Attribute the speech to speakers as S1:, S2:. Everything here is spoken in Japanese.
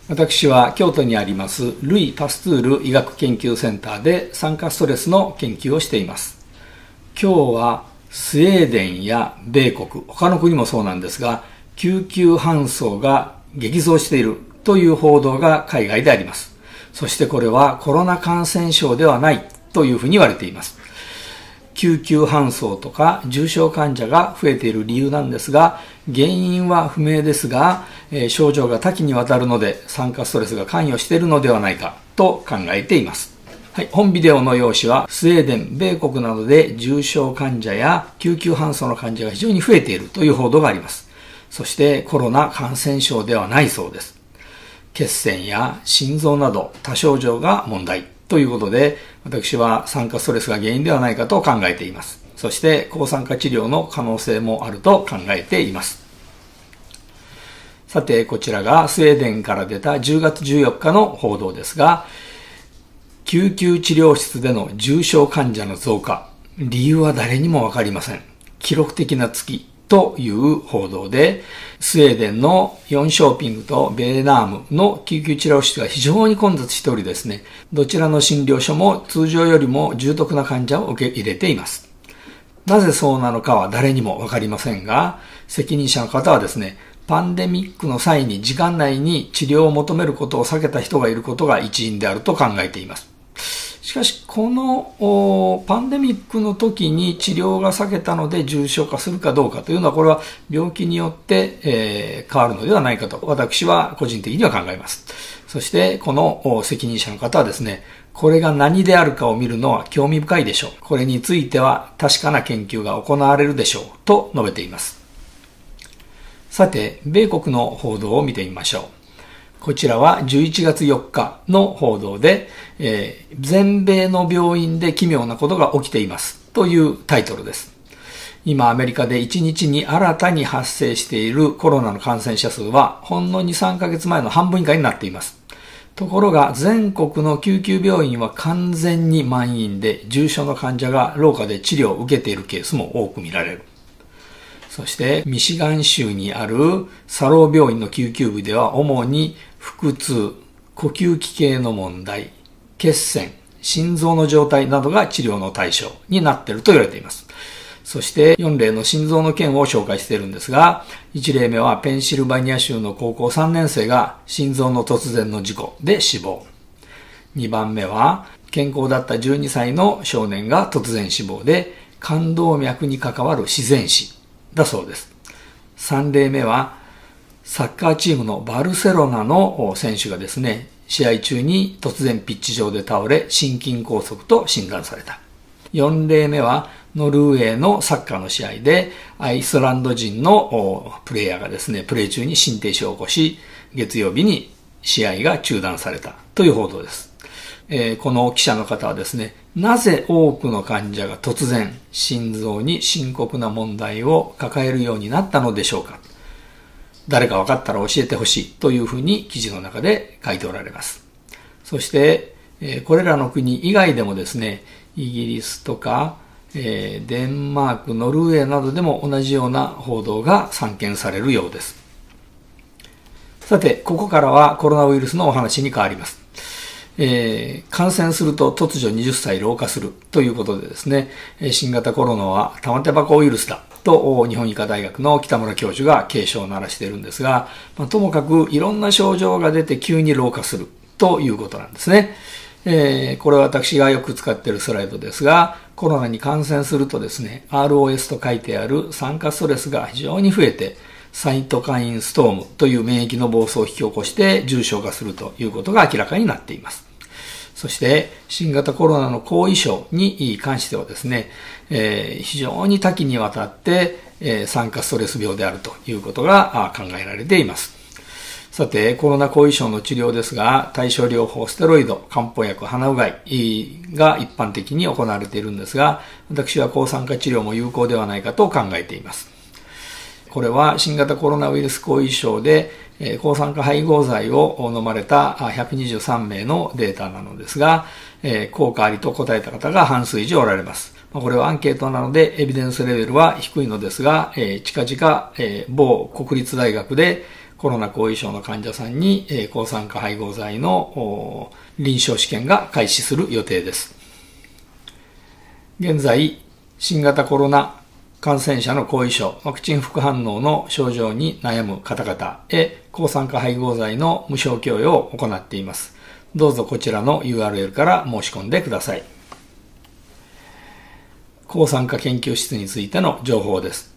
S1: 私は京都にありますルイ・パスツール医学研究センターで酸化ストレスの研究をしています。今日はスウェーデンや米国、他の国もそうなんですが、救急搬送が激増しているという報道が海外であります。そしてこれはコロナ感染症ではないというふうに言われています。救急搬送とか重症患者が増えている理由なんですが、原因は不明ですが、症状が多岐にわたるので酸化ストレスが関与しているのではないかと考えています。はい、本ビデオの用紙はスウェーデン、米国などで重症患者や救急搬送の患者が非常に増えているという報道があります。そしてコロナ感染症ではないそうです。血栓や心臓など多症状が問題ということで、私は酸化ストレスが原因ではないかと考えています。そして抗酸化治療の可能性もあると考えています。さて、こちらがスウェーデンから出た10月14日の報道ですが、救急治療室での重症患者の増加、理由は誰にもわかりません。記録的な月という報道で、スウェーデンのヨンショーピングとベーナームの救急治療室が非常に混雑しておりですね、どちらの診療所も通常よりも重篤な患者を受け入れています。なぜそうなのかは誰にもわかりませんが、責任者の方はですね、パンデミックの際に時間内に治療を求めることを避けた人がいることが一因であると考えています。しかし、このパンデミックの時に治療が避けたので重症化するかどうかというのは、これは病気によって、変わるのではないかと私は個人的には考えます。そして、この責任者の方はですね、これが何であるかを見るのは興味深いでしょう。これについては確かな研究が行われるでしょうと述べています。さて、米国の報道を見てみましょう。こちらは11月4日の報道で、全米の病院で奇妙なことが起きていますというタイトルです。今アメリカで1日に新たに発生しているコロナの感染者数はほんの2、3ヶ月前の半分以下になっています。ところが全国の救急病院は完全に満員で、重症の患者が廊下で治療を受けているケースも多く見られる。そしてミシガン州にあるサロー病院の救急部では主に腹痛、呼吸器系の問題、血栓、心臓の状態などが治療の対象になっていると言われています。そして4例の心臓の件を紹介しているんですが、1例目はペンシルバニア州の高校3年生が心臓の突然の事故で死亡。2番目は健康だった12歳の少年が突然死亡で、冠動脈に関わる自然死だそうです。3例目はサッカーチームのバルセロナの選手がですね、試合中に突然ピッチ上で倒れ心筋梗塞と診断された。4例目はノルウェーのサッカーの試合でアイスランド人のプレイヤーがですね、プレー中に心停止を起こし、月曜日に試合が中断されたという報道です。この記者の方はですね、なぜ多くの患者が突然心臓に深刻な問題を抱えるようになったのでしょうか。誰か分かったら教えてほしいというふうに記事の中で書いておられます。そして、これらの国以外でもですね、イギリスとか、デンマーク、ノルウェーなどでも同じような報道が散見されるようです。さて、ここからはコロナウイルスのお話に変わります。感染すると突如20歳老化するということでですね、新型コロナは玉手箱ウイルスだと日本医科大学の北村教授が警鐘を鳴らしているんですが、ともかくいろんな症状が出て急に老化するということなんですね。これは私がよく使っているスライドですが、コロナに感染するとですね、ROS と書いてある酸化ストレスが非常に増えて、サイトカインストームという免疫の暴走を引き起こして重症化するということが明らかになっています。そして新型コロナの後遺症に関してはですね、非常に多岐にわたって酸化ストレス病であるということが考えられています。さて、コロナ後遺症の治療ですが、対症療法、ステロイド、漢方薬、鼻うがいが一般的に行われているんですが、私は抗酸化治療も有効ではないかと考えています。これは新型コロナウイルス後遺症で抗酸化配合剤を飲まれた123名のデータなのですが、効果ありと答えた方が半数以上おられます。これはアンケートなのでエビデンスレベルは低いのですが、近々某国立大学でコロナ後遺症の患者さんに抗酸化配合剤の臨床試験が開始する予定です。現在、新型コロナ感染者の後遺症、ワクチン副反応の症状に悩む方々へ抗酸化配合剤の無償供与を行っています。どうぞこちらの URL から申し込んでください。抗酸化研究室についての情報です。